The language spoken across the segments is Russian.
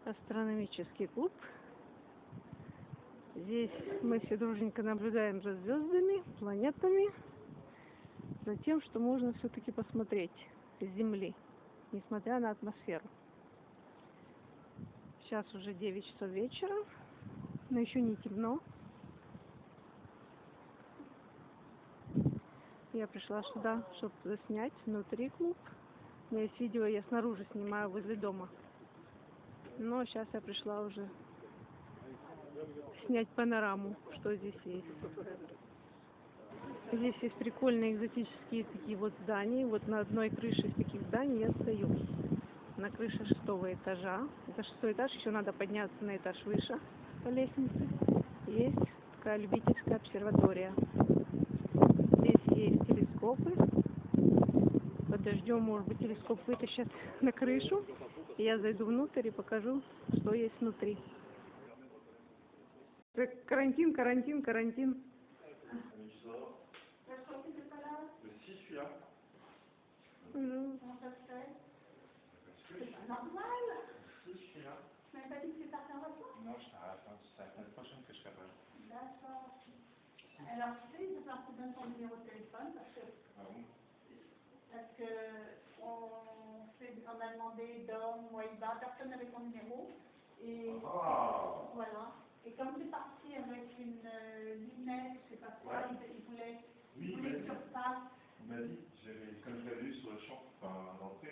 Астрономический клуб. Здесь мы все дружненько наблюдаем за звездами, планетами, за тем, что можно все-таки посмотреть с Земли, несмотря на атмосферу. Сейчас уже 9 часов вечера, но еще не темно. Я пришла сюда, чтобы заснять внутри клуб. У меня есть видео, я снаружи снимаю возле дома. Но сейчас я пришла уже снять панораму, что здесь есть. Здесь есть прикольные экзотические такие вот здания. Вот на одной крыше из таких зданий я стою. На крыше 6-го этажа. Это 6-й этаж, еще надо подняться на этаж выше по лестнице. Есть такая любительская обсерватория. Здесь есть телескопы. Под дождем, может быть, телескоп вытащат на крышу. И я зайду внутрь и покажу, что есть внутри. Карантин, карантин, карантин. Normal. Si, je suis là. Tu m'avais pas dit que tu partais en vacances? Non, je t'arrête. C'est la semaine prochaine que je serai pas. D'accord. Alors, tu sais, il va falloir que tu donnes ton numéro de téléphone parce que. Ah bon? Parce que on a demandé d'homme, moi, il va, personne n'avait ton numéro. Et voilà. Et comme tu es parti avec une lunette, je sais pas quoi, il voulait que tu repasses. Il m'a dit, comme je l'avais vu sur le champ, enfin, à l'entrée.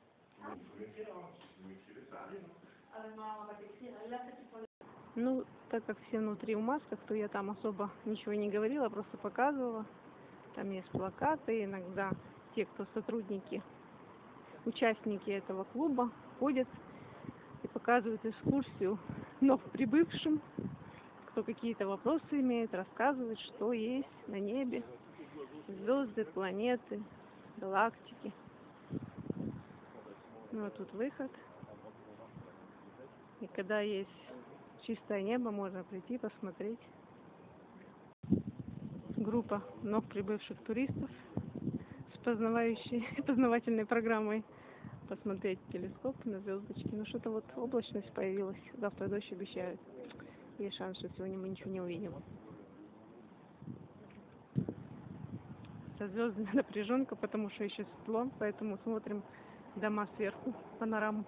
Ну, так как все внутри в масках, то я там особо ничего не говорила, просто показывала. Там есть плакаты, иногда те, кто сотрудники, участники этого клуба, ходят и показывают экскурсию новоприбывшим, кто какие-то вопросы имеет, рассказывают, что есть на небе, звезды, планеты, галактики. Ну, вот тут выход. И когда есть чистое небо, можно прийти посмотреть. Группа вновь прибывших туристов с познавательной программой посмотреть телескоп на звездочки. Ну, что-то вот облачность появилась. Завтра дождь обещают. Есть шанс, что сегодня мы ничего не увидим. Со звездами напряженка, потому что еще светло, поэтому смотрим дома сверху, панораму.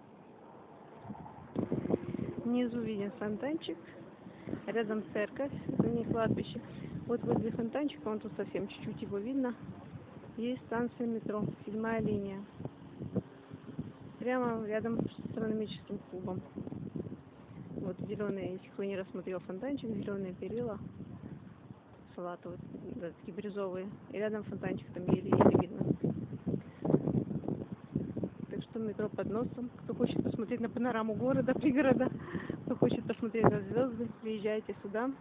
Внизу виден фонтанчик, рядом церковь, это не кладбище. Вот возле фонтанчика, вон тут совсем чуть-чуть его видно, есть станция метро, 7-я линия. Прямо рядом с астрономическим клубом. Вот зеленые, если кто не рассмотрел фонтанчик, зеленые перила, салатовые, да, такие бирюзовые. И рядом фонтанчик, там еле-еле видно. Так что метро под носом. Кто хочет посмотреть на панораму города, пригорода, кто хочет посмотреть на звезды, приезжайте сюда.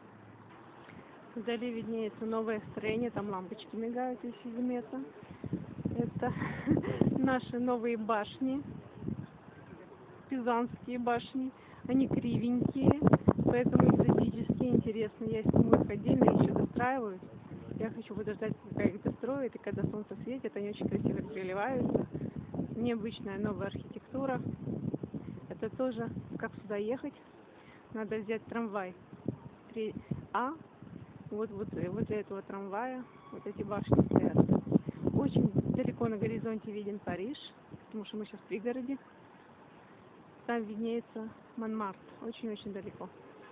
Вдали виднеется новое строение, там лампочки мигают, если заметно. Это наши новые башни, пизанские башни. Они кривенькие, поэтому экзотические, интересные. Я сниму их отдельно, еще достраивают. Я хочу подождать, пока их достроят, и когда солнце светит, они очень красиво переливаются. Необычная новая архитектура. Это тоже, как сюда ехать, надо взять трамвай 3А. Вот возле этого трамвая вот эти башни стоят. Очень далеко на горизонте виден Париж, потому что мы сейчас в пригороде. Там виднеется Монмарт, очень-очень далеко.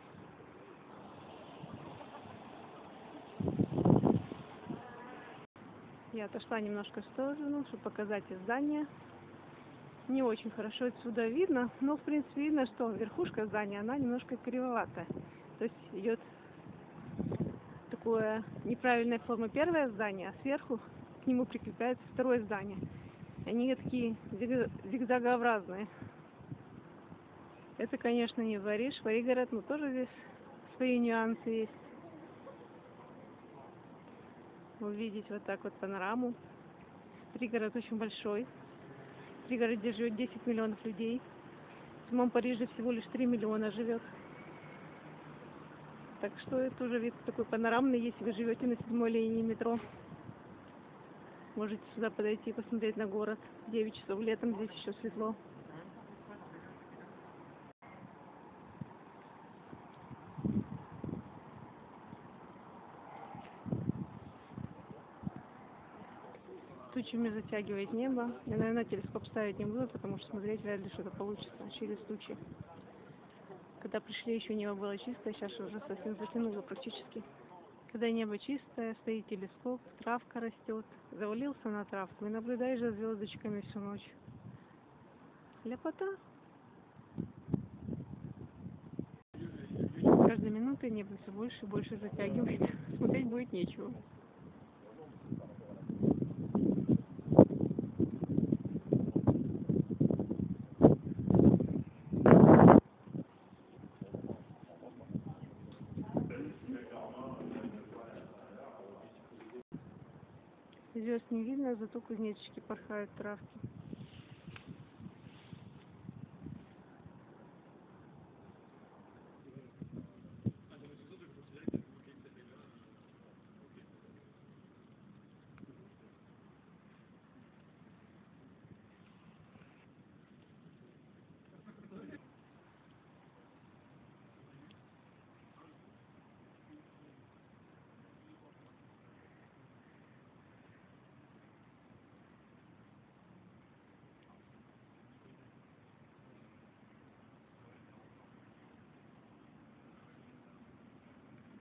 Я отошла немножко в сторону, чтобы показать здание. Не очень хорошо отсюда видно, но в принципе видно, что верхушка здания, она немножко кривоватая. То есть идет такое неправильной формы первое здание, а сверху к нему прикрепляется второе здание. Они такие зигзагообразные. Это, конечно, не Париж, пригород, но тоже здесь свои нюансы есть. Увидеть вот так вот панораму. Пригород очень большой. В пригороде живет 10 миллионов людей. В самом Париже всего лишь 3 миллиона живет. Так что это уже вид такой панорамный, если вы живете на 7-й линии метро. Можете сюда подойти и посмотреть на город. 9 часов летом, здесь еще светло. Тучами затягивает небо. Я, наверное, телескоп ставить не буду, потому что смотреть вряд ли что-то получится через тучи. Когда пришли, еще небо было чистое, сейчас уже совсем затянуло практически. Когда небо чистое, стоит телескоп, травка растет. Завалился на травку и наблюдаешь за звездочками всю ночь. Ляпота. С каждой минутой небо все больше и больше затягивает. Смотреть будет нечего. Звезд не видно, зато кузнечики порхают в травке.